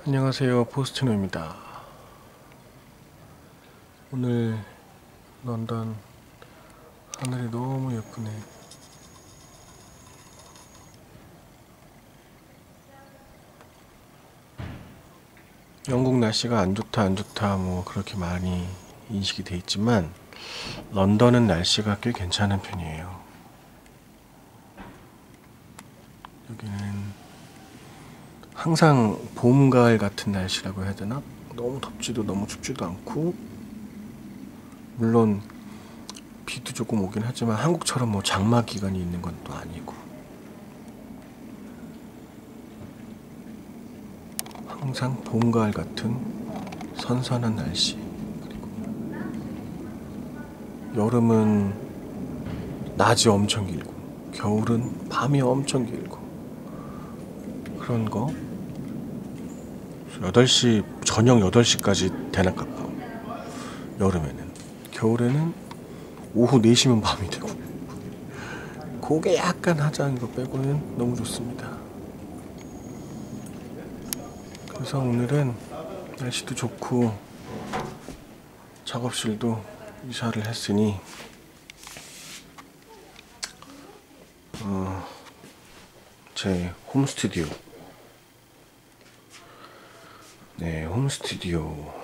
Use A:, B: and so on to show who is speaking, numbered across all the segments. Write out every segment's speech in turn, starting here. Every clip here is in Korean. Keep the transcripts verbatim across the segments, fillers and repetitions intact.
A: 안녕하세요, 포스트노입니다. 오늘 런던 하늘이 너무 예쁘네. 영국 날씨가 안 좋다 안 좋다 뭐 그렇게 많이 인식이 돼 있지만 런던은 날씨가 꽤 괜찮은 편이에요. 여기는 항상 봄, 가을 같은 날씨라고 해야 되나? 너무 덥지도 너무 춥지도 않고, 물론 비도 조금 오긴 하지만 한국처럼 뭐 장마 기간이 있는 건 또 아니고, 항상 봄, 가을 같은 선선한 날씨. 그리고 여름은 낮이 엄청 길고 겨울은 밤이 엄청 길고 그런 거. 여덟 시, 저녁 여덟 시까지 대낮 가까워. 여름에는. 겨울에는 오후 네 시면 밤이 되고. 그게 약간 하자는 거 빼고는 너무 좋습니다. 그래서 오늘은 날씨도 좋고 작업실도 이사를 했으니 어, 제 홈스튜디오 네, 홈스튜디오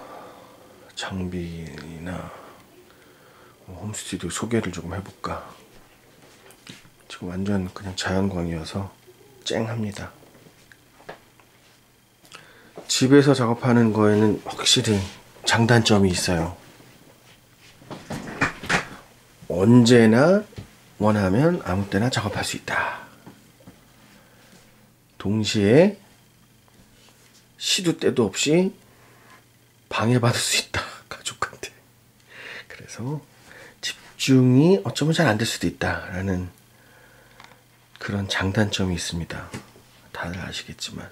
A: 장비나 홈스튜디오 소개를 조금 해볼까. 지금 완전 그냥 자연광이어서 쨍합니다. 집에서 작업하는 거에는 확실히 장단점이 있어요. 언제나 원하면 아무 때나 작업할 수 있다. 동시에 시도 때도 없이 방해받을 수 있다. 가족한테. 그래서 집중이 어쩌면 잘 안 될 수도 있다라는 그런 장단점이 있습니다. 다들 아시겠지만.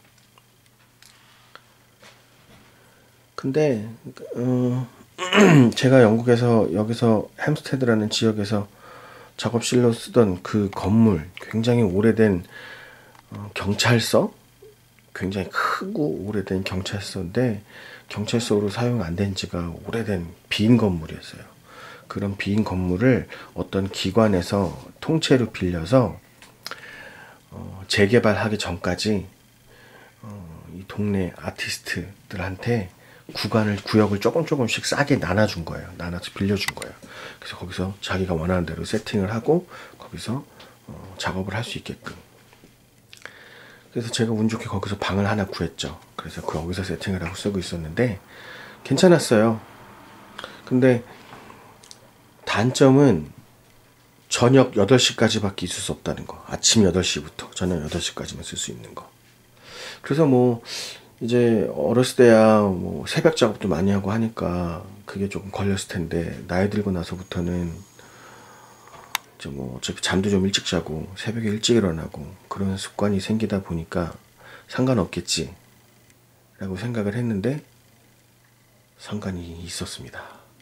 A: 근데 어, 제가 영국에서 여기서 햄스테드라는 지역에서 작업실로 쓰던 그 건물, 굉장히 오래된 어, 경찰서, 굉장히 크고 오래된 경찰서인데 경찰서로 사용 안 된 지가 오래된 빈 건물이었어요. 그런 빈 건물을 어떤 기관에서 통째로 빌려서 어, 재개발하기 전까지 어, 이 동네 아티스트들한테 구간을, 구역을 조금 조금씩 싸게 나눠준 거예요. 나눠서 빌려준 거예요. 그래서 거기서 자기가 원하는 대로 세팅을 하고 거기서 어, 작업을 할 수 있게끔. 그래서 제가 운 좋게 거기서 방을 하나 구했죠. 그래서 거기서 세팅을 하고 쓰고 있었는데 괜찮았어요. 근데 단점은 저녁 여덟 시까지밖에 있을 수 없다는 거. 아침 여덟 시부터 저녁 여덟 시까지만 쓸 수 있는 거. 그래서 뭐 이제 어렸을 때야 뭐 새벽 작업도 많이 하고 하니까 그게 조금 걸렸을 텐데, 나이 들고 나서부터는 이제 뭐 어차피 잠도 좀 일찍 자고 새벽에 일찍 일어나고 그런 습관이 생기다 보니까 상관없겠지 라고 생각을 했는데 상관이 있었습니다.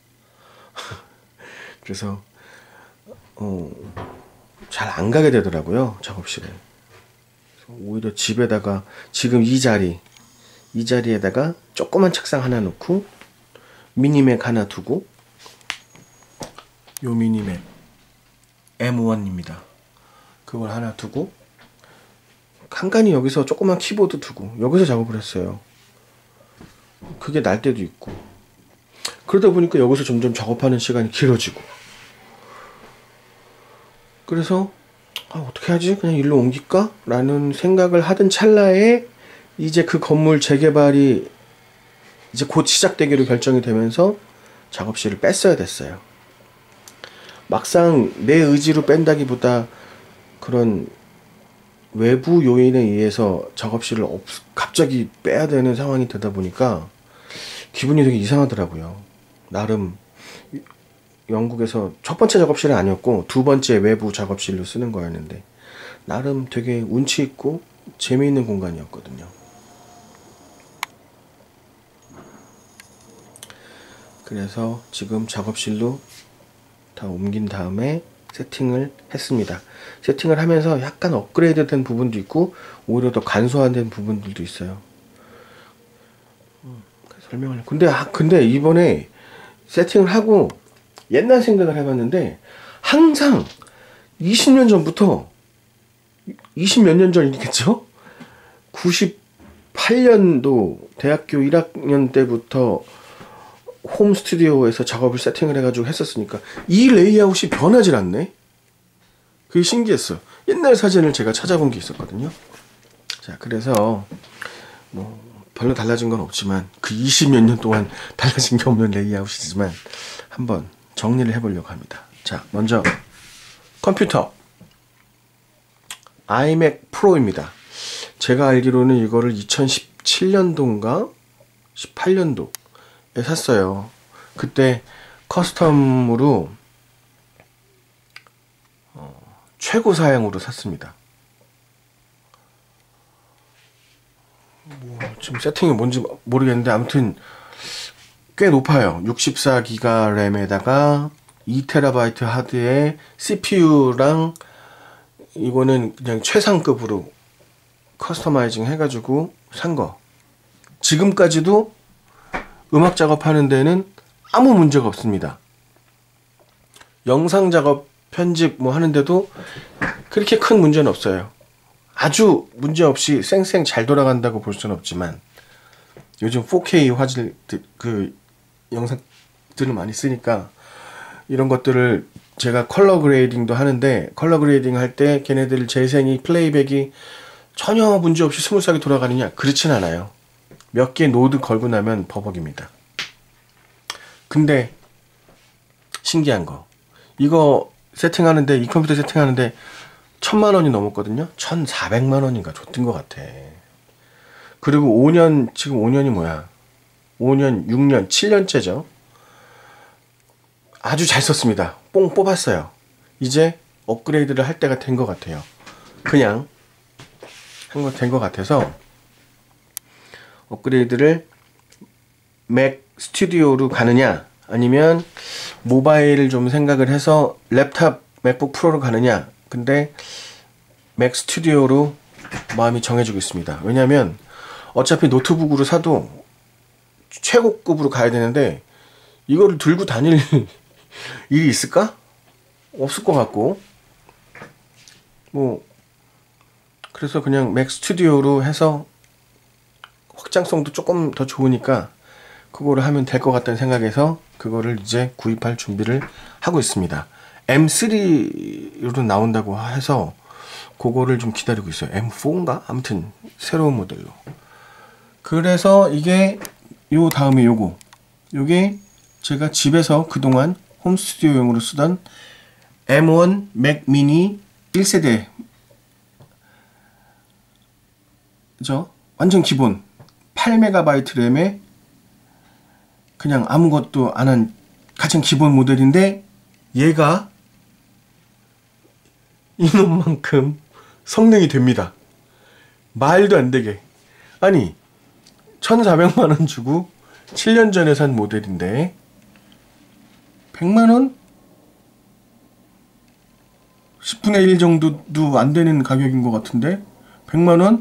A: 그래서 어, 잘 안 가게 되더라고요, 작업실에. 오히려 집에다가 지금 이 자리 이 자리에다가 조그만 책상 하나 놓고 미니맥 하나 두고, 요 미니맥 엠 원입니다. 그걸 하나 두고 간간히 여기서 조그만 키보드 두고 여기서 작업을 했어요. 그게 날 때도 있고. 그러다 보니까 여기서 점점 작업하는 시간이 길어지고, 그래서 아, 어떻게 하지? 그냥 일로 옮길까? 라는 생각을 하던 찰나에 이제 그 건물 재개발이 이제 곧 시작되기로 결정이 되면서 작업실을 뺐어야 됐어요. 막상 내 의지로 뺀다기보다 그런 외부 요인에 의해서 작업실을 없, 갑자기 빼야 되는 상황이 되다 보니까 기분이 되게 이상하더라고요. 나름 영국에서 첫 번째 작업실은 아니었고 두 번째 외부 작업실로 쓰는 거였는데 나름 되게 운치 있고 재미있는 공간이었거든요. 그래서 지금 작업실로 다 옮긴 다음에 세팅을 했습니다. 세팅을 하면서 약간 업그레이드 된 부분도 있고 오히려 더 간소화된 부분들도 있어요. 설명을. 근데 아, 근데 이번에 세팅을 하고 옛날 생각을 해봤는데 항상 이십 년 전부터 이십 몇 년 전이겠죠? 구십팔 년도 대학교 일 학년 때부터 홈 스튜디오에서 작업을 세팅을 해가지고 했었으니까 이 레이아웃이 변하질 않네. 그게 신기했어. 옛날 사진을 제가 찾아본 게 있었거든요. 자, 그래서 뭐 별로 달라진 건 없지만 그 이십 몇 년 동안 달라진 게 없는 레이아웃이지만 한번 정리를 해보려고 합니다. 자, 먼저 컴퓨터 아이맥 프로입니다. 제가 알기로는 이거를 이천십칠 년도인가 십팔 년도에 샀어요. 그때 커스텀으로 어, 최고 사양으로 샀습니다. 뭐 지금 세팅이 뭔지 모르겠는데 아무튼 꽤 높아요. 육십사 기가 램에다가 이 테라바이트 하드에 씨피유랑 이거는 그냥 최상급으로 커스터마이징 해가지고 산 거. 지금까지도 음악 작업하는 데는 아무 문제가 없습니다. 영상 작업, 편집 뭐 하는데도 그렇게 큰 문제는 없어요. 아주 문제없이 쌩쌩 잘 돌아간다고 볼 수는 없지만 요즘 포케이 화질 그 영상들을 많이 쓰니까 이런 것들을 제가 컬러 그레이딩도 하는데 컬러 그레이딩 할 때 걔네들 재생이 플레이백이 전혀 문제없이 스무스하게 돌아가느냐? 그렇진 않아요. 몇 개 노드 걸고 나면 버벅입니다. 근데 신기한 거 이거 세팅하는데 이 컴퓨터 세팅하는데 천만 원이 넘었거든요. 천사백만 원인가 줬던 것 같아. 그리고 오 년 지금 오 년이 뭐야? 오 년, 육 년, 칠 년째죠. 아주 잘 썼습니다. 뽕 뽑았어요. 이제 업그레이드를 할 때가 된 것 같아요. 그냥 한 거 된 것 같아서 업그레이드를 맥 스튜디오로 가느냐 아니면 모바일을 좀 생각을 해서 랩탑 맥북 프로로 가느냐. 근데 맥 스튜디오로 마음이 정해지고 있습니다. 왜냐면 어차피 노트북으로 사도 최고급으로 가야 되는데 이거를 들고 다닐 일이 있을까? 없을 것 같고 뭐 그래서 그냥 맥 스튜디오로 해서 확장성도 조금 더 좋으니까 그거를 하면 될 것 같다는 생각에서 그거를 이제 구입할 준비를 하고 있습니다. 엠 쓰리로 나온다고 해서 그거를 좀 기다리고 있어요. 엠 포인가? 아무튼 새로운 모델로. 그래서 이게 요 다음에 요거 요게 제가 집에서 그동안 홈 스튜디오용으로 쓰던 엠 원 맥 미니 일 세대 그죠? 완전 기본 팔 메가바이트 램에 그냥 아무것도 안 한 가장 기본 모델인데 얘가 이놈만큼 성능이 됩니다. 말도 안 되게. 아니 천사백만 원 주고 칠 년 전에 산 모델인데 백만 원? 십분의 일 정도도 안 되는 가격인 것 같은데 백만 원?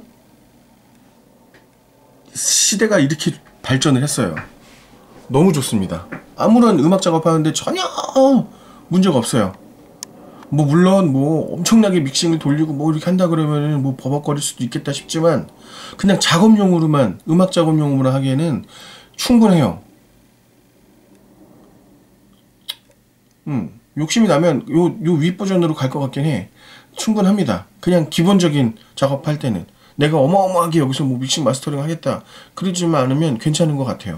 A: 시대가 이렇게 발전을 했어요. 너무 좋습니다. 아무런 음악 작업하는데 전혀 문제가 없어요. 뭐 물론 뭐 엄청나게 믹싱을 돌리고 뭐 이렇게 한다 그러면은 뭐 버벅거릴 수도 있겠다 싶지만 그냥 작업용으로만 음악 작업용으로 하기에는 충분해요. 음 욕심이 나면 요 요 윗 버전으로 갈 것 같긴 해. 충분합니다. 그냥 기본적인 작업할 때는 내가 어마어마하게 여기서 뭐 믹싱 마스터링 하겠다 그러지만 않으면 괜찮은 것 같아요.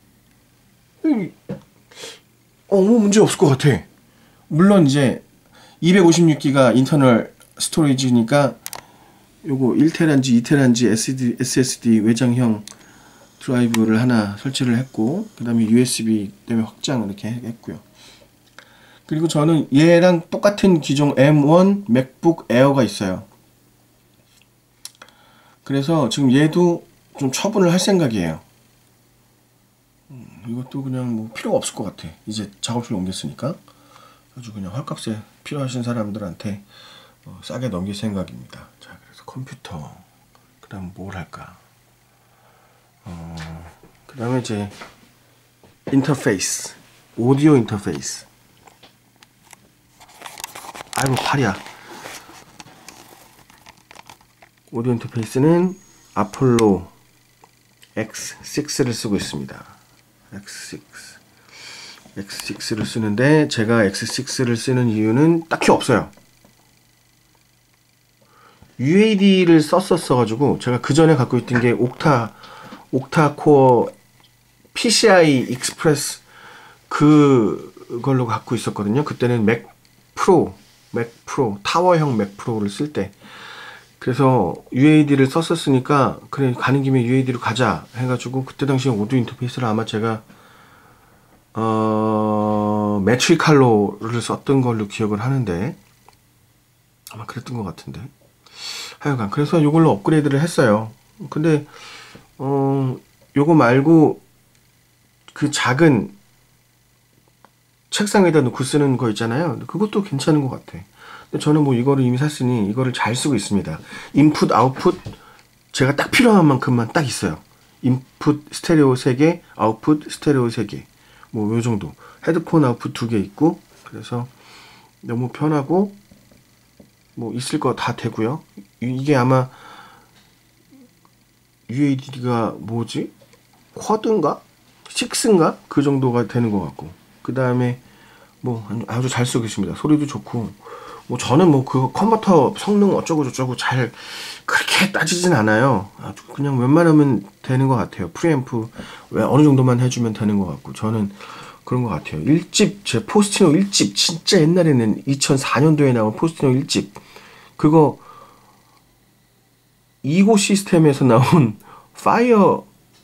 A: 어, 뭐 문제 없을 것 같아. 물론 이제 이백오십육 기가 인터널 스토리지니까 요거 일 테라인지 이 테라인지 에스에스디, 에스에스디 외장형 드라이브를 하나 설치를 했고 그 다음에 유에스비 때문에 확장을 이렇게 했고요. 그리고 저는 얘랑 똑같은 기종 엠 원 맥북 에어가 있어요. 그래서 지금 얘도 좀 처분을 할 생각이에요. 음, 이것도 그냥 뭐 필요가 없을 것 같아. 이제 작업실 옮겼으니까. 아주 그냥 헐값에 필요하신 사람들한테 어, 싸게 넘길 생각입니다. 자, 그래서 컴퓨터. 그 다음 뭘 할까? 어, 그 다음에 이제 인터페이스, 오디오 인터페이스. 아이고 팔이야. 오디오 인터페이스는 아폴로 엑스 식스를 쓰고 있습니다. 엑스 식스. 엑스 식스를 쓰는데 제가 엑스 식스를 쓰는 이유는 딱히 없어요. 유에이디를 썼었어가지고 제가 그 전에 갖고 있던 게 옥타 옥타 코어 피시아이 익스프레스 그걸로 갖고 있었거든요. 그때는 맥 프로, 맥 프로, 타워형 맥 프로를 쓸 때. 그래서 유에이디를 썼었으니까 그래 가는 김에 유에이디로 가자 해가지고 그때 당시에 오디오 인터페이스를 아마 제가 어 매트릭 칼로를 썼던 걸로 기억을 하는데 아마 그랬던 것 같은데 하여간 그래서 이걸로 업그레이드를 했어요. 근데 어 요거 말고 그 작은 책상에다 놓고 쓰는 거 있잖아요. 그것도 괜찮은 것 같아. 근데 저는 뭐 이거를 이미 샀으니 이거를 잘 쓰고 있습니다. 인풋, 아웃풋 제가 딱 필요한 만큼만 딱 있어요. 인풋 스테레오 세 개, 아웃풋 스테레오 세 개. 뭐 요 정도. 헤드폰 아웃풋 두 개 있고 그래서 너무 편하고 뭐 있을 거 다 되고요. 이게 아마 유에이디가 뭐지? 쿼드인가? 식스인가? 그 정도가 되는 것 같고 그 다음에 뭐 아주 잘 쓰고 있습니다. 소리도 좋고 뭐 저는 뭐 그 컨버터 성능 어쩌고 저쩌고 잘 그렇게 따지진 않아요. 아주 그냥 웬만하면 되는 것 같아요. 프리앰프 왜 어느 정도만 해주면 되는 것 같고 저는 그런 것 같아요. 일 집 제 포스티노 일 집 진짜 옛날에는 이천사 년도에 나온 포스티노 일 집 그거 이고 시스템에서 나온 파이어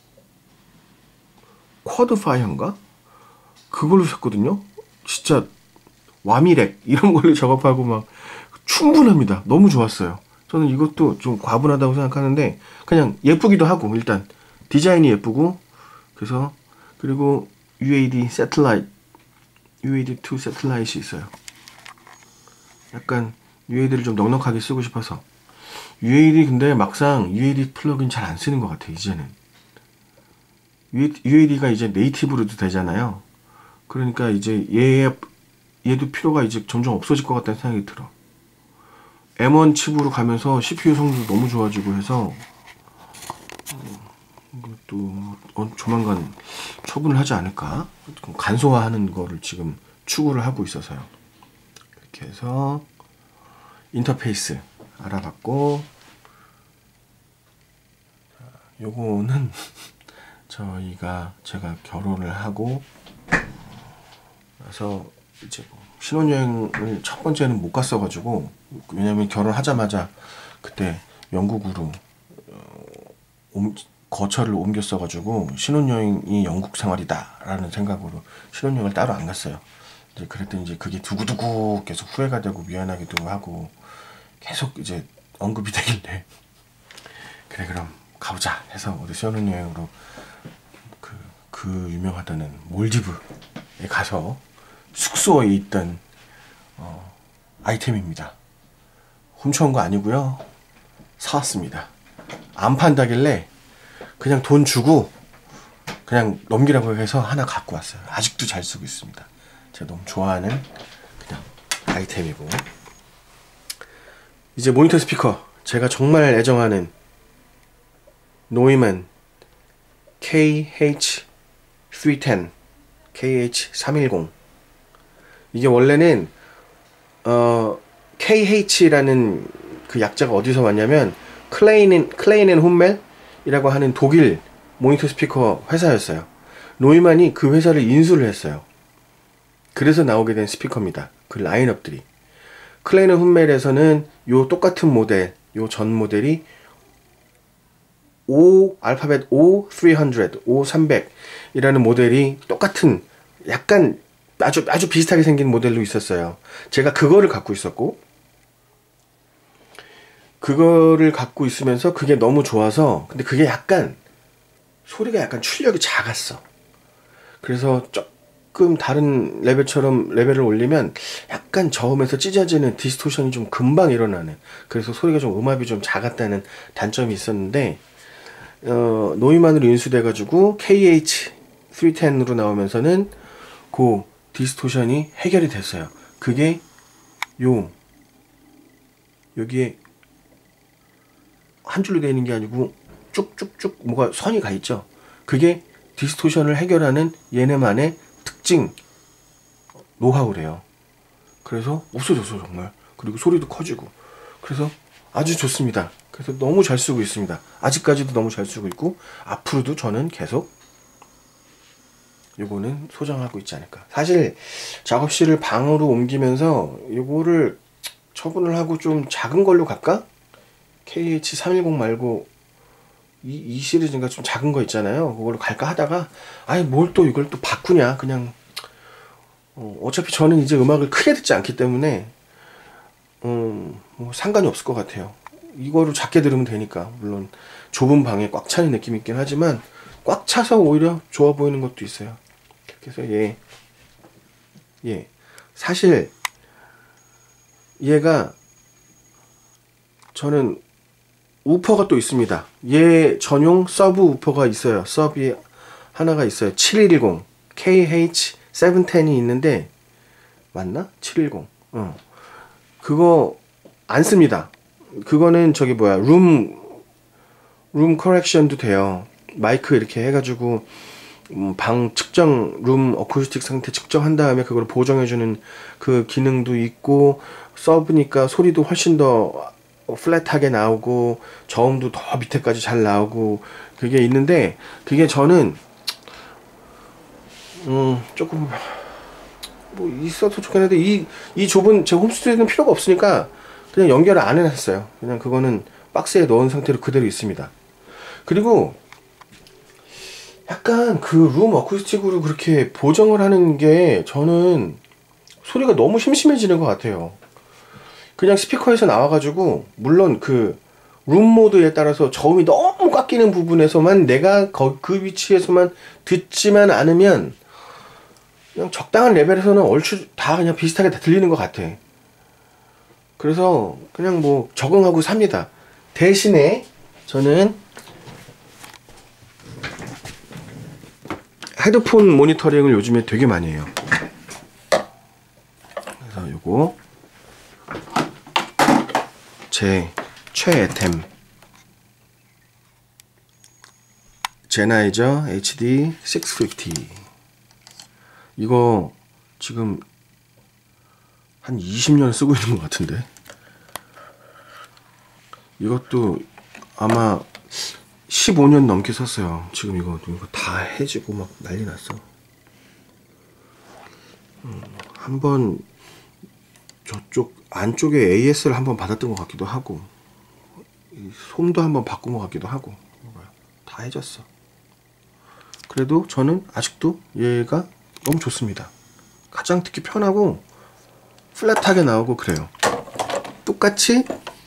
A: 쿼드 파이어인가? 그걸로 샀거든요. 진짜 와미렉 이런 걸로 작업하고 막 충분합니다. 너무 좋았어요. 저는 이것도 좀 과분하다고 생각하는데 그냥 예쁘기도 하고 일단 디자인이 예쁘고 그래서 그리고 유에이디 세틀라이트 유에이디 투 세틀라이트이 있어요. 약간 유에이디를 좀 넉넉하게 쓰고 싶어서 유에이디 근데 막상 유에이디 플러그인 잘 안 쓰는 것 같아요. 이제는 유에이디가 이제 네이티브로도 되잖아요. 그러니까 이제 얘 얘도 필요가 이제 점점 없어질 것 같다는 생각이 들어. 엠 원 칩으로 가면서 씨피유 성능도 너무 좋아지고 해서 이것도 조만간 처분을 하지 않을까? 간소화하는 거를 지금 추구를 하고 있어서요. 이렇게 해서 인터페이스 알아봤고 요거는 저희가 제가 결혼을 하고 나서 이제 신혼여행을 첫 번째는 못 갔어가지고 왜냐면 결혼하자마자 그때 영국으로 어, 옴, 거처를 옮겼어가지고 신혼여행이 영국 생활이다라는 생각으로 신혼여행을 따로 안 갔어요. 이제 그랬더니 이제 그게 두고두고 계속 후회가 되고 미안하기도 하고 계속 이제 언급이 되길래 그래 그럼 가보자 해서 우리 신혼여행으로 그, 그 유명하다는 몰디브에 가서 숙소에 있던 어, 아이템입니다. 훔쳐온 거 아니고요. 사왔습니다. 안 판다길래 그냥 돈 주고 그냥 넘기라고 해서 하나 갖고 왔어요. 아직도 잘 쓰고 있습니다. 제가 너무 좋아하는 그냥 아이템이고 이제 모니터 스피커 제가 정말 애정하는 노이만 케이에이치 삼백십 케이에이치 삼백십 이게 원래는 어 케이에이치라는 그 약자가 어디서 왔냐면 클레이넨 클레이넨 홈멜이라고 하는 독일 모니터 스피커 회사였어요. 노이만이 그 회사를 인수를 했어요. 그래서 나오게 된 스피커입니다. 그 라인업들이 클레이넨 홈멜에서는 요 똑같은 모델 요 전 모델이 O 알파벳 O 삼백 O 삼백 이라는 모델이 똑같은 약간 아주 아주 비슷하게 생긴 모델로 있었어요. 제가 그거를 갖고 있었고 그거를 갖고 있으면서 그게 너무 좋아서 근데 그게 약간 소리가 약간 출력이 작았어. 그래서 조금 다른 레벨처럼 레벨을 올리면 약간 저음에서 찢어지는 디스토션이 좀 금방 일어나는 그래서 소리가 좀 음압이 좀 작았다는 단점이 있었는데 어, 노이만으로 인수돼가지고 케이에이치 삼백십으로 나오면서는 그 디스토션이 해결이 됐어요. 그게 요 여기에 한 줄로 되어 있는 게 아니고 쭉쭉쭉 뭐가 선이 가 있죠. 그게 디스토션을 해결하는 얘네만의 특징 노하우래요. 그래서 없어졌어 정말. 그리고 소리도 커지고. 그래서 아주 좋습니다. 그래서 너무 잘 쓰고 있습니다. 아직까지도 너무 잘 쓰고 있고 앞으로도 저는 계속 요거는 소장하고 있지 않을까. 사실 작업실을 방으로 옮기면서 요거를 처분을 하고 좀 작은 걸로 갈까? 케이에이치 삼백십 말고 이, 이 시리즈인가 좀 작은 거 있잖아요. 그걸로 갈까 하다가 아니 뭘 또 이걸 또 바꾸냐. 그냥 어, 어차피 저는 이제 음악을 크게 듣지 않기 때문에 음, 뭐 상관이 없을 것 같아요. 이거를 작게 들으면 되니까. 물론 좁은 방에 꽉 차는 느낌이 있긴 하지만 꽉 차서 오히려 좋아 보이는 것도 있어요. 그래서 얘, 얘 사실 얘가 저는 우퍼가 또 있습니다. 얘 전용 서브 우퍼가 있어요. 서브이 하나가 있어요. 칠백십 케이에이치 칠백십이 있는데 맞나? 칠백십 어. 그거 안 씁니다. 그거는 저기 뭐야 룸, 룸 커렉션도 돼요. 마이크 이렇게 해가지고 음, 방 측정, 룸 어쿠스틱 상태 측정한 다음에 그걸 보정해주는 그 기능도 있고 서브니까 소리도 훨씬 더 플랫하게 나오고 저음도 더 밑에까지 잘 나오고 그게 있는데 그게 저는 음 조금 뭐 있어도 좋겠는데 이, 이 좁은 제 홈스튜디오는 필요가 없으니까 그냥 연결을 안 해놨어요. 그냥 그거는 박스에 넣은 상태로 그대로 있습니다. 그리고 약간 그 룸 어쿠스틱으로 그렇게 보정을 하는 게 저는 소리가 너무 심심해지는 것 같아요. 그냥 스피커에서 나와가지고 물론 그 룸 모드에 따라서 저음이 너무 꽉 끼는 부분에서만 내가 거, 그 위치에서만 듣지만 않으면 그냥 적당한 레벨에서는 얼추 다 그냥 비슷하게 다 들리는 것 같아. 그래서 그냥 뭐 적응하고 삽니다. 대신에 저는 헤드폰 모니터링을 요즘에 되게 많이 해요. 그래서 요거 제 최애템 제나이저 에이치디 육백오십 이거 지금 한 이십 년 쓰고 있는 것 같은데 이것도 아마 십오 년 넘게 썼어요. 지금 이거, 이거 다 해지고 막 난리 났어. 음, 한번 저쪽 안쪽에 에이에스를 한번 받았던 것 같기도 하고 솜도 한번 바꾼 것 같기도 하고 다 해졌어. 그래도 저는 아직도 얘가 너무 좋습니다. 가장 듣기 편하고 플랫하게 나오고 그래요. 똑같이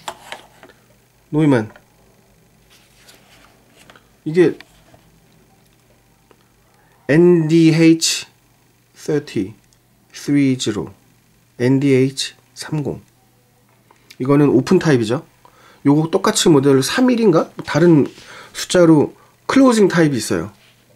A: 노이만 이게 엔디에이치 삼십 삼십 엔디에이치 삼십 이거는 오픈 타입이죠. 요거 똑같이 모델 삼십일인가? 다른 숫자로 클로징 타입이 있어요.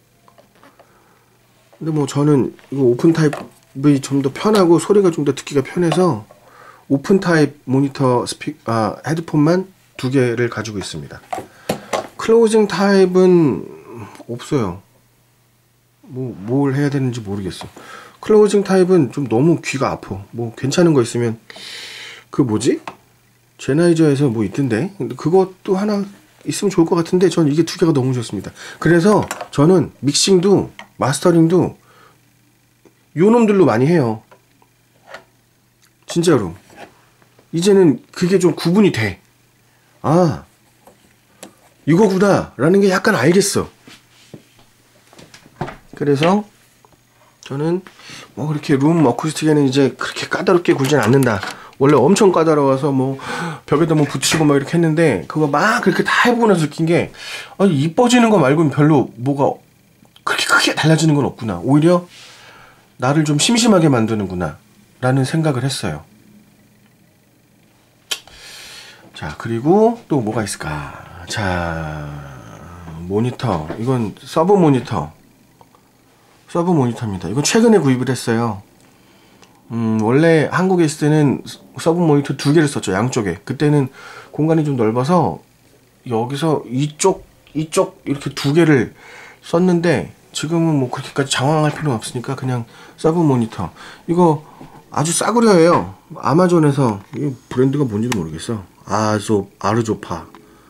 A: 근데 뭐 저는 이거 오픈 타입이 좀 더 편하고 소리가 좀 더 듣기가 편해서 오픈 타입 모니터 스피 아 헤드폰만 두 개를 가지고 있습니다. 클로징 타입은 없어요. 뭐 뭘 해야 되는지 모르겠어. 클로징 타입은 좀 너무 귀가 아파. 뭐 괜찮은 거 있으면 그 뭐지? 제나이저에서 뭐 있던데. 근데 그것도 하나 있으면 좋을 것 같은데 전 이게 두 개가 너무 좋습니다. 그래서 저는 믹싱도 마스터링도 요 놈들로 많이 해요. 진짜로. 이제는 그게 좀 구분이 돼. 아, 이거구나 라는 게 약간 알겠어. 그래서 저는 뭐 그렇게 룸 어쿠스틱에는 이제 그렇게 까다롭게 굴진 않는다. 원래 엄청 까다로워서 뭐 벽에다 뭐 붙이고 막 이렇게 했는데 그거 막 그렇게 다 해보고 나서 느낀 게 아니 이뻐지는 거 말고는 별로 뭐가 그렇게 크게 달라지는 건 없구나. 오히려 나를 좀 심심하게 만드는구나 라는 생각을 했어요. 자, 그리고 또 뭐가 있을까? 자, 모니터. 이건 서브 모니터. 서브 모니터입니다. 이건 최근에 구입을 했어요. 음, 원래 한국에 있을 때는 서브 모니터 두 개를 썼죠. 양쪽에. 그때는 공간이 좀 넓어서 여기서 이쪽, 이쪽 이렇게 두 개를 썼는데 지금은 뭐 그렇게까지 장황할 필요는 없으니까 그냥 서브 모니터. 이거 아주 싸구려예요. 아마존에서. 이 브랜드가 뭔지도 모르겠어. 아조, 아르조파.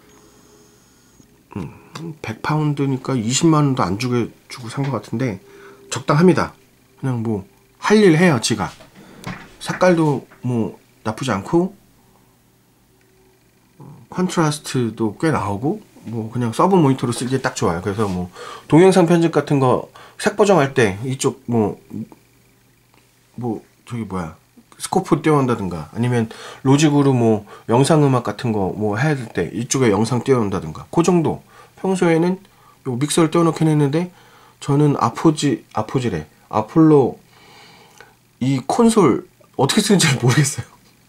A: 음, 백 파운드니까 이십만 원도 안 주고, 주고 산 것 같은데 적당합니다. 그냥 뭐 할 일 해요. 지가 색깔도 뭐 나쁘지 않고 컨트라스트도 꽤 나오고 뭐 그냥 서브 모니터로 쓰기에 딱 좋아요. 그래서 뭐 동영상 편집 같은 거 색 보정할 때 이쪽 뭐 뭐 저기 뭐야 스코프 띄워온다든가 아니면 로직으로 뭐 영상 음악 같은 거 뭐 해야 될 때 이쪽에 영상 띄워온다든가 그 정도. 평소에는 요 믹서를 띄워놓긴 했는데 저는 아포지 아포지래 아폴로 이 콘솔 어떻게 쓰는지 잘 모르겠어요.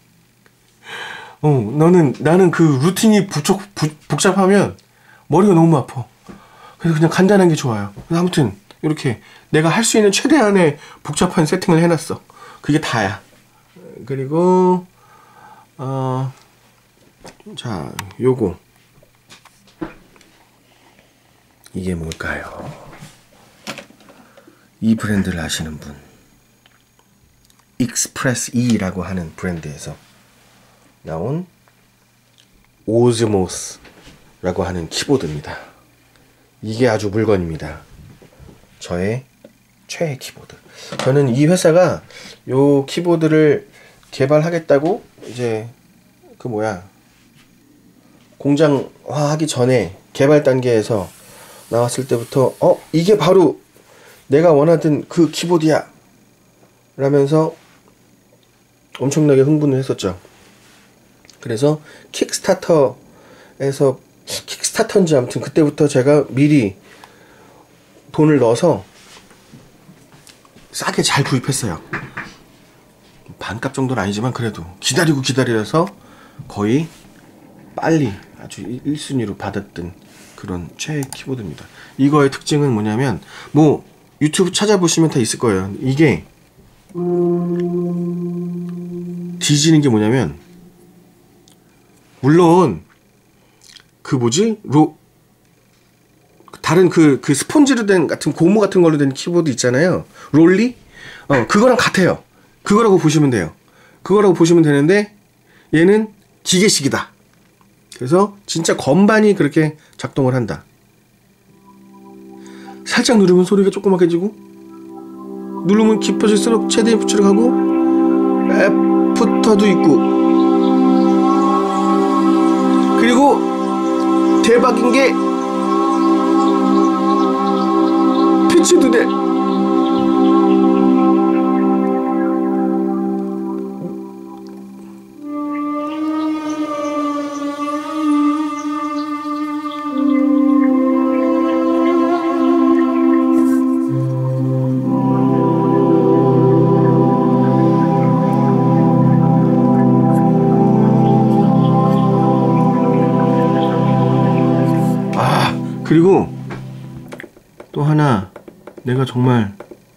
A: 어, 나는 나는 그 루틴이 부족, 부, 복잡하면 머리가 너무 아파. 그래서 그냥 간단한 게 좋아요. 그래서 아무튼 이렇게 내가 할 수 있는 최대한의 복잡한 세팅을 해놨어. 그게 다야. 그리고 어, 자, 요거 이게 뭘까요? 이 브랜드를 아시는 분, 익스프레스 E라고 하는 브랜드에서 나온 오즈모스라고 하는 키보드입니다. 이게 아주 물건입니다. 저의 최애 키보드. 저는 이 회사가 요 키보드를 개발하겠다고 이제 그 뭐야 공장화하기 전에 개발 단계에서 나왔을 때부터 어 이게 바로 내가 원하던 그 키보드야 라면서 엄청나게 흥분을 했었죠. 그래서 킥스타터에서 킥스타터인지 아무튼 그때부터 제가 미리 돈을 넣어서 싸게 잘 구입했어요. 반값 정도는 아니지만 그래도 기다리고 기다려서 거의 빨리 아주 일 순위로 받았던 그런 최애 키보드입니다. 이거의 특징은 뭐냐면 뭐 유튜브 찾아보시면 다 있을 거예요. 이게 뒤지는 게 뭐냐면 물론 그 뭐지 로 다른 그 그 스폰지로 된 같은 고무 같은 걸로 된 키보드 있잖아요. 롤리 어 그거랑 같아요. 그거라고 보시면 돼요. 그거라고 보시면 되는데 얘는 기계식이다. 그래서 진짜 건반이 그렇게 작동을 한다. 살짝 누르면 소리가 조그맣게지고 누르면 깊어질수록 최대한 붙이러 가고 애프터도 있고 그리고 대박인 게 피치도 돼. 그리고 또 하나 내가 정말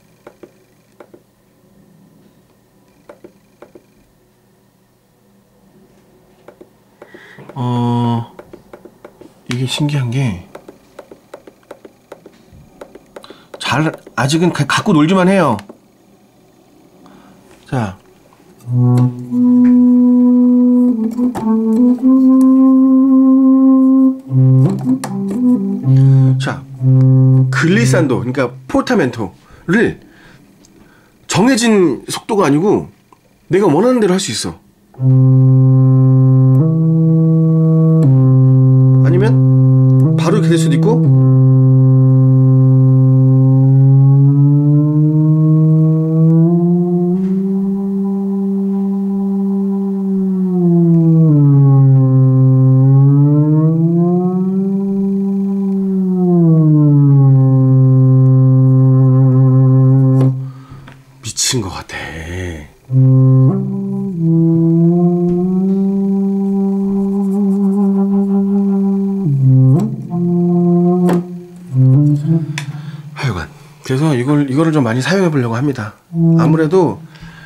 A: 어 이게 신기한 게 잘 아직은 가, 갖고 놀기만 해요. 자 자, 글리산도, 그러니까 포르타멘토를 정해진 속도가 아니고 내가 원하는 대로 할 수 있어. 아니면 바로 이렇게 될 수도 있고 미친 것 같아. 그래서 이걸 이거를 좀 많이 사용해 보려고 합니다. 아무래도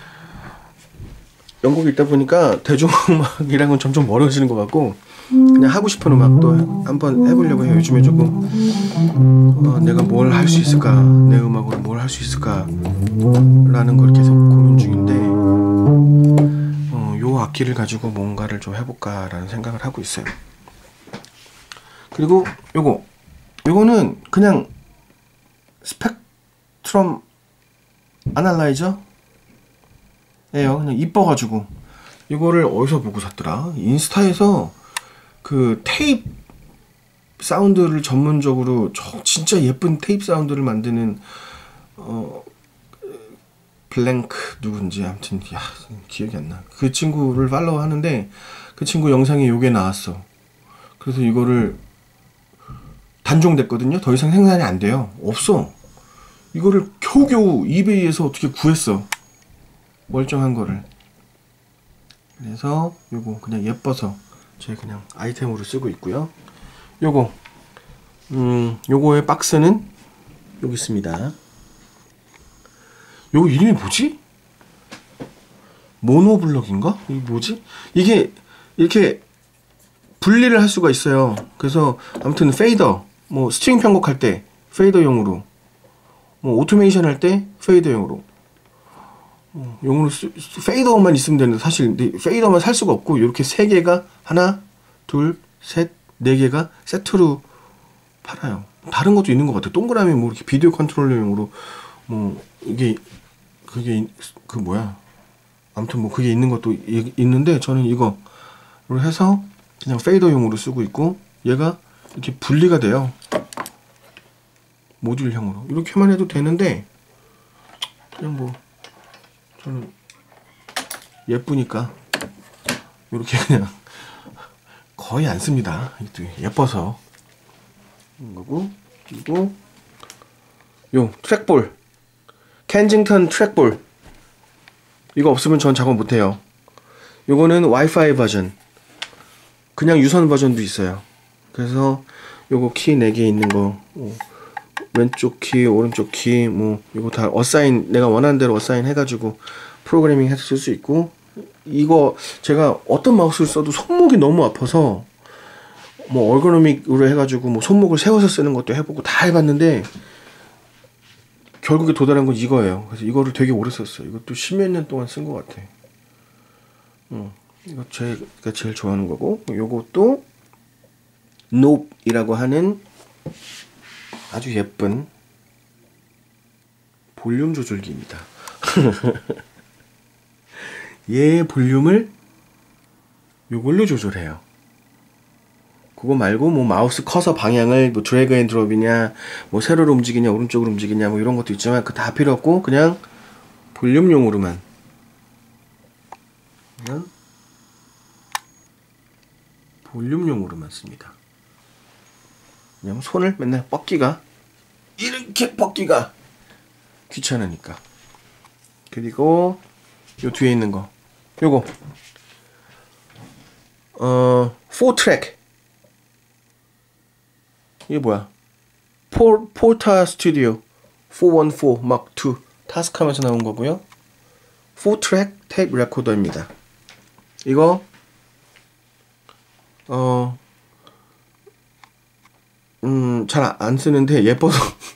A: 영국에 있다 보니까 대중음악이랑은 점점 멀어지는 것 같고 그냥 하고 싶은 음악도 한번 해보려고 해요. 요즘에 조금 어, 내가 뭘 할 수 있을까, 내 음악으로 뭘 할 수 있을까 라는 걸 계속 고민 중인데 어, 요 악기를 가지고 뭔가를 좀 해볼까 라는 생각을 하고 있어요. 그리고 요거 요거는 그냥 스펙트럼 아날라이저 예요. 그냥 이뻐가지고 이거를 어디서 보고 샀더라? 인스타에서 그 테이프 사운드를 전문적으로 저 진짜 예쁜 테이프 사운드를 만드는 어 블랭크 누군지 아무튼 야 기억이 안 나. 그 친구를 팔로우 하는데 그 친구 영상에 요게 나왔어. 그래서 이거를 단종됐거든요. 더 이상 생산이 안 돼요. 없어. 이거를 겨우겨우 이베이에서 어떻게 구했어. 멀쩡한 거를. 그래서 요거 그냥 예뻐서 제 그냥 아이템으로 쓰고 있고요. 요거 음 요거의 박스는 여기 있습니다. 요거 이름이 뭐지? 모노블럭인가? 이게 뭐지? 이게 이렇게 분리를 할 수가 있어요. 그래서 아무튼 페이더 뭐 스트링 편곡할 때 페이더용으로 뭐 오토메이션 할 때 페이더용으로 어, 용으로 쓰, 페이더만 있으면 되는데 사실 페이더만 살 수가 없고 이렇게 세 개가 하나, 둘, 셋, 네 개가 세트로 팔아요. 다른 것도 있는 것 같아요. 동그라미 뭐 이렇게 비디오 컨트롤러용으로 뭐 이게 그게 그 뭐야? 아무튼 뭐 그게 있는 것도 이, 있는데 저는 이거로 해서 그냥 페이더용으로 쓰고 있고 얘가 이렇게 분리가 돼요. 모듈형으로 이렇게만 해도 되는데 그냥 뭐 저는 예쁘니까 이렇게 그냥 거의 안 씁니다. 예뻐서 거고. 그리고 요 트랙볼 켄징턴 트랙볼 이거 없으면 전 작업 못해요. 요거는 와이파이 버전 그냥 유선 버전도 있어요. 그래서 요거 키 네 개 있는 거 뭐 왼쪽 키 오른쪽 키 뭐 이거 다 어사인 내가 원하는 대로 어사인 해가지고 프로그래밍 해서 쓸 수 있고 이거 제가 어떤 마우스를 써도 손목이 너무 아파서 뭐 얼거노믹으로 해가지고 뭐 손목을 세워서 쓰는 것도 해보고 다 해봤는데 결국에 도달한 건 이거예요. 그래서 이거를 되게 오래 썼어요. 이것도 십몇 년 동안 쓴 것 같아. 음, 이거 제가 제일 좋아하는 거고 요것도 노브이라고 하는 아주 예쁜 볼륨 조절기입니다. 얘의 볼륨을 요걸로 조절해요. 그거 말고 뭐 마우스 커서 방향을 뭐 드래그 앤 드롭이냐 뭐 세로로 움직이냐 오른쪽으로 움직이냐 뭐 이런 것도 있지만 그 다 필요 없고 그냥 볼륨용으로만 그냥 볼륨용으로만 씁니다. 왜냐면 손을 맨날 뻗기가 이렇게 뻗기가 귀찮으니까. 그리고 요 뒤에 있는 거 요거 어 사 트랙 이게 뭐야 포, 포타 스튜디오 사백십사 마크 투 타스크하면서 나온 거고요. 사 트랙 테이프 레코더입니다. 이거 어 음, 잘 안 쓰는데 예뻐서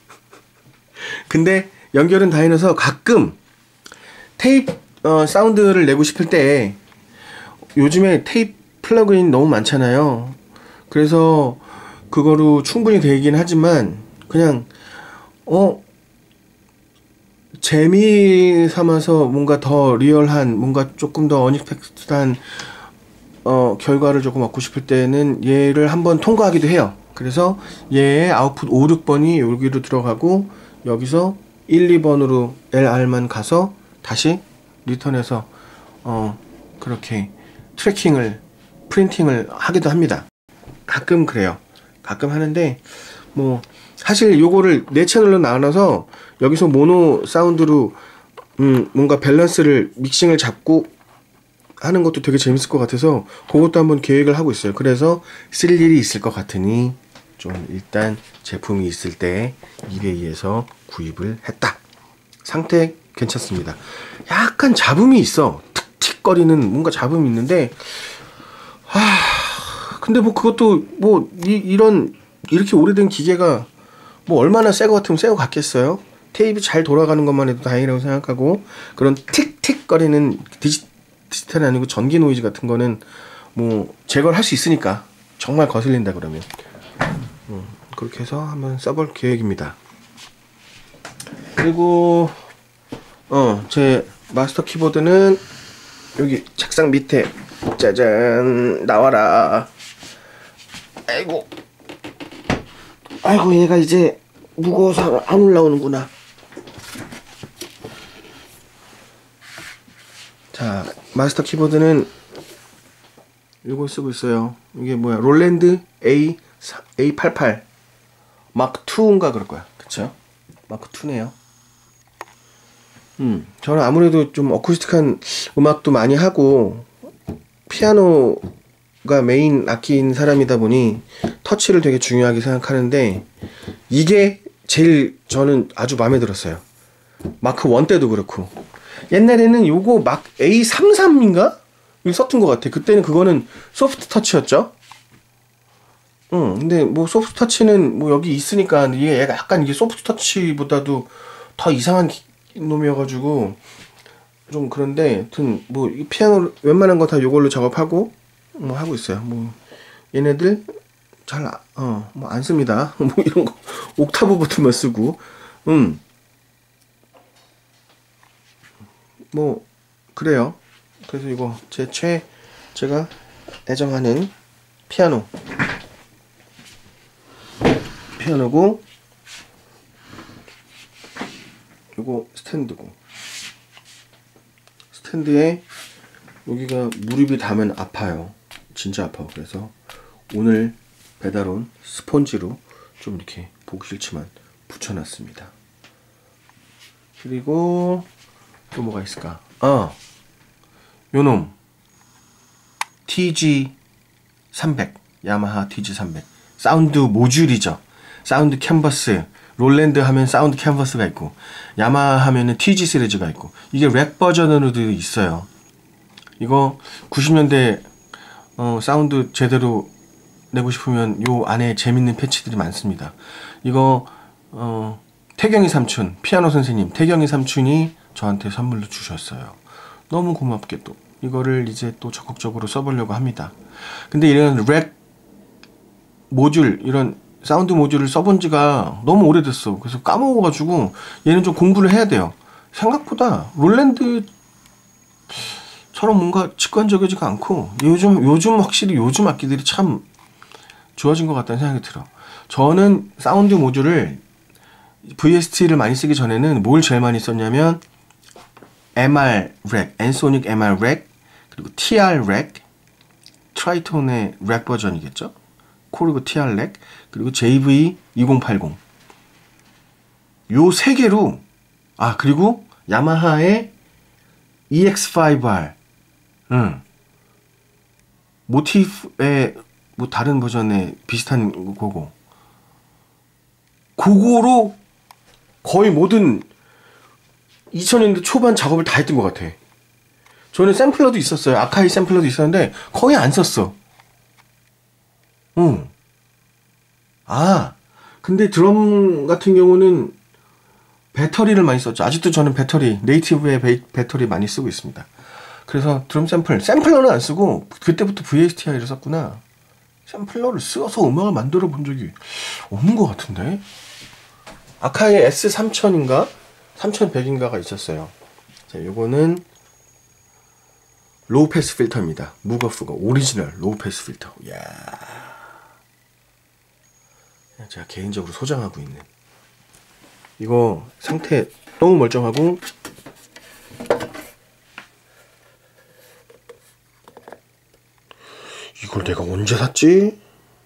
A: 근데 연결은 다 해놔서 가끔 테이프 어, 사운드를 내고 싶을 때 요즘에 테이프 플러그인 너무 많잖아요. 그래서 그거로 충분히 되긴 하지만 그냥 어 재미 삼아서 뭔가 더 리얼한 뭔가 조금 더 어니펙트한 어 결과를 조금 얻고 싶을 때는 얘를 한번 통과하기도 해요. 그래서 얘의 아웃풋 오, 육 번이 여기로 들어가고 여기서 일, 이 번으로 엘알만 가서 다시 리턴해서 어 그렇게 트래킹을 프린팅을 하기도 합니다. 가끔 그래요. 가끔 하는데 뭐 사실 요거를 네 채널로 나눠서 여기서 모노 사운드로 음 뭔가 밸런스를 믹싱을 잡고 하는 것도 되게 재밌을 것 같아서 그것도 한번 계획을 하고 있어요. 그래서 쓸 일이 있을 것 같으니 좀 일단 제품이 있을 때 이베이에서 구입을 했다. 상태 괜찮습니다. 약간 잡음이 있어. 틱틱거리는 뭔가 잡음이 있는데, 아, 근데 뭐 그것도 뭐 이, 이런 이렇게 오래된 기계가 뭐 얼마나 새 거 같으면 새 거 같겠어요? 테이프 잘 돌아가는 것만 해도 다행이라고 생각하고, 그런 틱틱거리는 디지, 디지털이 아니고 전기 노이즈 같은 거는 뭐 제거를 할 수 있으니까, 정말 거슬린다 그러면 음, 그렇게 해서 한번 써볼 계획입니다. 그리고 어, 제 마스터 키보드는 여기 책상 밑에 짜잔 나와라. 아이고 아이고 얘가 이제 무거워서 안 올라오는구나. 자, 마스터 키보드는 이거 쓰고 있어요. 이게 뭐야? 롤랜드 A 에이 팔십팔 마크 투인가 그럴 거야. 그쵸? 마크 투네요. 음, 저는 아무래도 좀 어쿠스틱한 음악도 많이 하고 피아노가 메인 악기인 사람이다 보니 터치를 되게 중요하게 생각하는데, 이게 제일 저는 아주 마음에 들었어요. 마크 원 때도 그렇고, 옛날에는 요거 막 에이 삼십삼인가? 이거 썼던 것 같아. 그때는 그거는 소프트 터치였죠. 응, 근데 뭐 소프트 터치는 뭐 여기 있으니까, 이게 얘가 약간 이게 소프트 터치보다도 더 이상한 기, 놈이어가지고 좀 그런데, 하여튼 뭐 피아노 웬만한 거 다 요걸로 작업하고 뭐 하고 있어요. 뭐 얘네들 잘 어 뭐 안 씁니다. 뭐 이런 거 옥타브 버튼만 쓰고, 음 뭐 그래요. 그래서 이거 제 최 제가 애정하는 피아노 피아노고, 요거 스탠드고, 스탠드에 여기가 무릎이 닿으면 아파요. 진짜 아파요. 그래서 오늘 배달 온 스폰지로 좀 이렇게 보기 싫지만 붙여놨습니다. 그리고 또 뭐가 있을까? 아, 요놈 티지 삼백, 야마하 티지 삼백 사운드 모듈이죠. 사운드 캔버스, 롤랜드 하면 사운드 캔버스가 있고, 야마하 하면은 티지 시리즈가 있고, 이게 렉 버전으로도 있어요. 이거 구십 년대 어, 사운드 제대로 내고 싶으면 요 안에 재밌는 패치들이 많습니다. 이거 어, 태경이 삼촌, 피아노 선생님 태경이 삼촌이 저한테 선물로 주셨어요. 너무 고맙게 또 이거를 이제 또 적극적으로 써보려고 합니다. 근데 이런 렉 모듈, 이런 사운드 모듈을 써본 지가 너무 오래됐어. 그래서 까먹어가지고 얘는 좀 공부를 해야 돼요. 생각보다 롤랜드처럼 뭔가 직관적이지가 않고, 요즘 요즘 확실히 요즘 악기들이 참 좋아진 것 같다는 생각이 들어. 저는 사운드 모듈을 브이에스티를 많이 쓰기 전에는 뭘 제일 많이 썼냐면 엠알 렉, 엔소닉 엠알 렉, 그리고 티알 렉, 트라이톤의 렉 버전이겠죠? 코르그 티알 렉, 그리고 제이브이 이공팔공, 요 세 개로, 아 그리고 야마하의 이엑스 파이브 알, 응, 모티프의 뭐 다른 버전의 비슷한 거고, 그거로 거의 모든 이천 년대 초반 작업을 다 했던 것 같아. 저는 샘플러도 있었어요. 아카이 샘플러도 있었는데 거의 안 썼어. 응. 아, 근데 드럼 같은 경우는 배터리를 많이 썼죠. 아직도 저는 배터리, 네이티브의 배, 배터리 많이 쓰고 있습니다. 그래서 드럼 샘플, 샘플러는 안 쓰고 그때부터 브이에스티아이를 썼구나. 샘플러를 써서 음악을 만들어 본 적이 없는 것 같은데. 아카이 에스 삼천인가 삼천백인가가 있었어요. 자, 요거는 로우 패스 필터입니다. 무거프가 오리지널 로우 패스 필터. 이야, 제가 개인적으로 소장하고 있는, 이거 상태 너무 멀쩡하고, 이걸 내가 언제 샀지?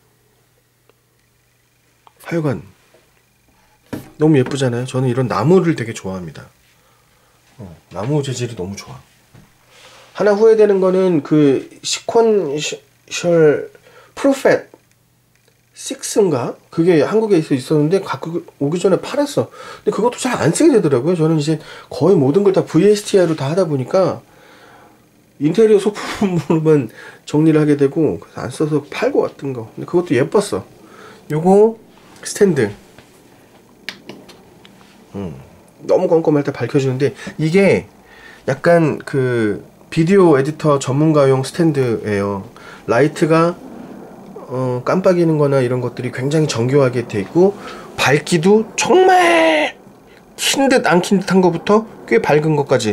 A: 하여간 너무 예쁘잖아요. 저는 이런 나무를 되게 좋아합니다. 어, 나무 재질이 너무 좋아. 하나 후회되는 거는 그 시퀀셜 프로팻 육인가? 그게 한국에 있었는데 갖고 오기 전에 팔았어. 근데 그것도 잘 안 쓰게 되더라고요. 저는 이제 거의 모든 걸 다 브이에스티아이로 다 하다 보니까 인테리어 소품으로만 정리를 하게 되고 그래서 안 써서 팔고 왔던 거. 근데 그것도 예뻤어. 요거 스탠드. 음, 너무 껌껌할 때 밝혀주는데 이게 약간 그 비디오 에디터 전문가용 스탠드예요. 라이트가 어, 깜빡이는 거나 이런 것들이 굉장히 정교하게 돼 있고 밝기도 정말 킨 듯 안 킨 듯한 것부터 꽤 밝은 것까지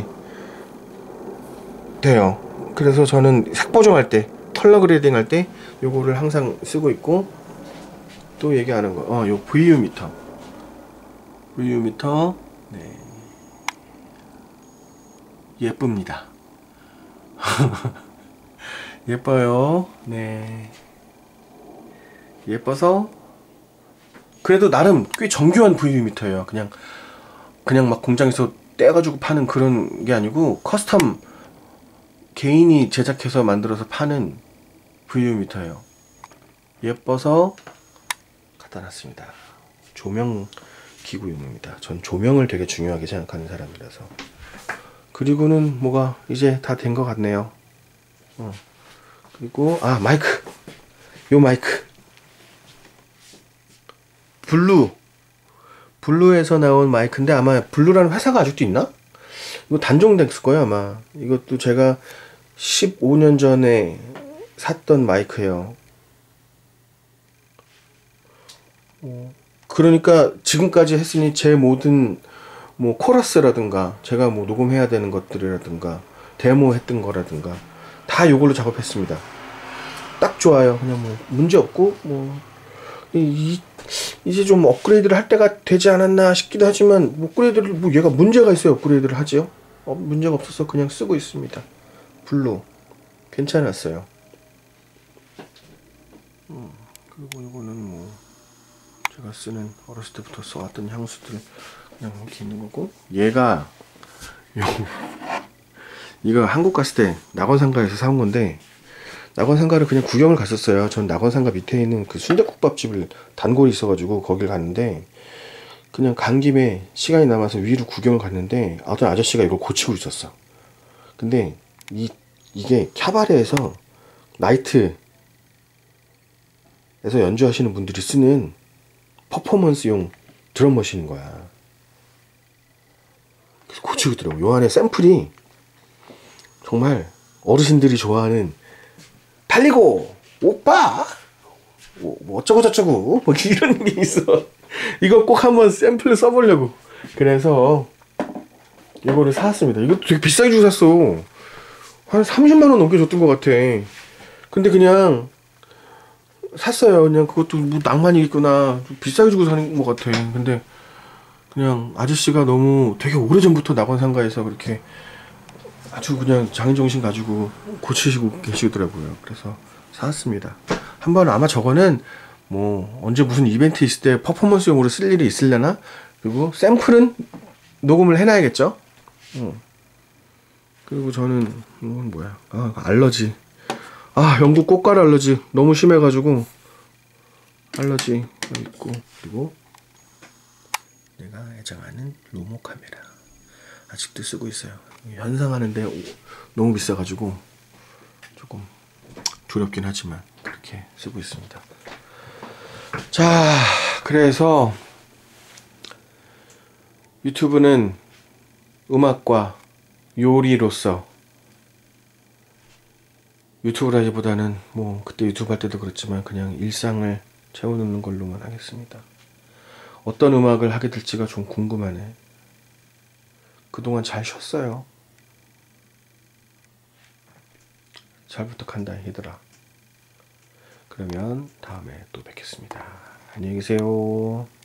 A: 돼요. 그래서 저는 색 보정할 때 컬러 그레이딩 할 때 요거를 항상 쓰고 있고 또 얘기하는 거 어, 요 브이유 미터 브이유 미터 네. 예쁩니다. 예뻐요. 네. 예뻐서 그래도 나름 꽤 정교한 브이유 미터예요. 그냥 그냥 막 공장에서 떼가지고 파는 그런 게 아니고 커스텀 개인이 제작해서 만들어서 파는 브이유 미터예요. 예뻐서 갖다 놨습니다. 조명 기구용입니다. 전 조명을 되게 중요하게 생각하는 사람이라서. 그리고는 뭐가 이제 다 된 것 같네요. 어. 그리고 아 마이크 요 마이크 블루 블루에서 나온 마이크인데 아마 블루라는 회사가 아직도 있나? 이거 단종됐을 거예요 아마. 이것도 제가 십오 년 전에 샀던 마이크예요. 어, 그러니까 지금까지 했으니 제 모든 뭐 코러스라든가 제가 뭐 녹음해야 되는 것들이라든가 데모 했던 거라든가 다 요걸로 작업했습니다. 딱 좋아요. 그냥 뭐 문제 없고 뭐 이, 이제 좀 업그레이드를 할 때가 되지 않았나 싶기도 하지만 업그레이드를 뭐 얘가 문제가 있어요. 업그레이드를 하지요. 어, 문제가 없어서 그냥 쓰고 있습니다. 블루 괜찮았어요. 음, 그리고 이거는 뭐 제가 쓰는 어렸을 때부터 써왔던 향수들 그냥 이렇게 있는 거고 얘가 요 이거 한국 갔을 때 낙원상가에서 사온 건데 낙원상가를 그냥 구경을 갔었어요. 전 낙원상가 밑에 있는 그 순댓국밥집을 단골이 있어가지고 거길 갔는데 그냥 간 김에 시간이 남아서 위로 구경을 갔는데 어떤 아저씨가 이걸 고치고 있었어. 근데 이 이게 캬바레에서 나이트에서 연주하시는 분들이 쓰는 퍼포먼스용 드럼머신인 거야. 그래서 고치고 있더라고. 요 안에 샘플이 정말 어르신들이 좋아하는 달리고 오빠 뭐, 뭐 어쩌고 저쩌고 뭐 이런 게 있어. 이거 꼭 한번 샘플을 써보려고. 그래서 이거를 사왔습니다. 이것도 되게 비싸게 주고 샀어. 한 삼십만 원 넘게 줬던 것 같아. 근데 그냥 샀어요. 그냥 그것도 뭐 낭만이겠구나. 비싸게 주고 사는 것 같아. 근데 그냥 아저씨가 너무 되게 오래전부터 낙원상가에서 그렇게 아주 그냥 장인정신 가지고 고치시고 계시더라고요. 그래서 사왔습니다. 한번 아마 저거는 뭐 언제 무슨 이벤트 있을 때 퍼포먼스용으로 쓸 일이 있으려나? 그리고 샘플은 녹음을 해놔야겠죠? 어. 그리고 저는 이건 뭐야? 아 알러지. 아 영국 꽃가루 알러지 너무 심해가지고 알러지 있고 그리고 내가 애정하는 로모 카메라 아직도 쓰고 있어요. 현상하는데 너무 비싸가지고 조금 두렵긴 하지만 그렇게 쓰고 있습니다. 자, 그래서 유튜브는 음악과 요리로서 유튜브라기보다는 뭐 그때 유튜브 할 때도 그렇지만 그냥 일상을 채워넣는 걸로만 하겠습니다. 어떤 음악을 하게 될지가 좀 궁금하네. 그동안 잘 쉬었어요. 잘 부탁한다 얘들아. 그러면 다음에 또 뵙겠습니다. 안녕히 계세요.